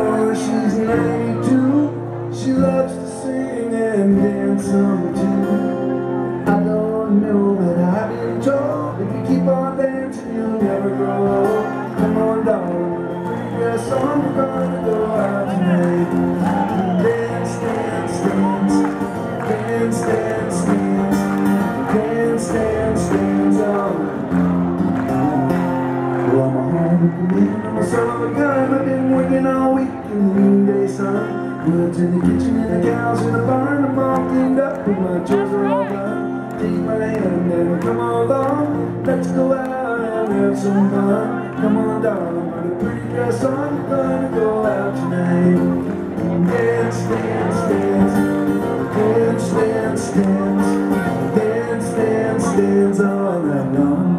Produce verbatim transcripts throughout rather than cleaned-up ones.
Oh, she's ninety-two. She loves to sing and dance some too. I don't know, but I've been told if you keep on dancing, you'll never grow old. Come on, darling, pretty dress on, we're gonna go out tonight. Dance, dance, dance, dance, dance, dance, dance, dance, dance, oh. Well, I'm a home man, I'm a son of a gun. I've been working all week in the noonday sun. Woods in the kitchen and the cows in the barn. I'm all cleaned up and my chores are all done. Take my hand and come along. Let's go out and have some fun. Come on, darling, put a pretty dress on. We're gonna go out tonight. Dance, dance, dance, dance, dance, dance, dance, dance, dance all night long.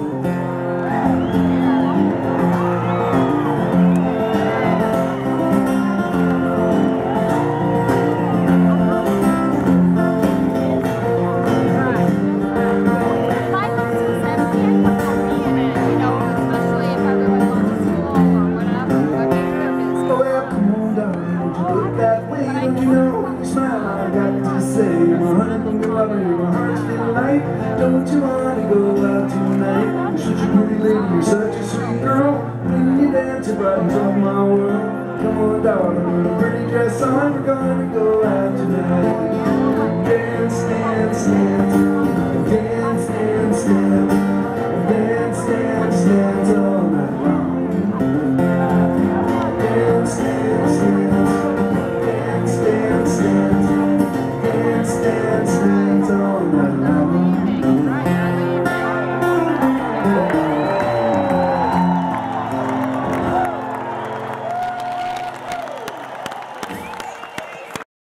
Don't you want to go out tonight? You're such a pretty lady, you're such a sweet girl. When you dance, it brightens up my world. Come on, darling, put a pretty dress on. We're gonna go out tonight. Dance, dance, dance,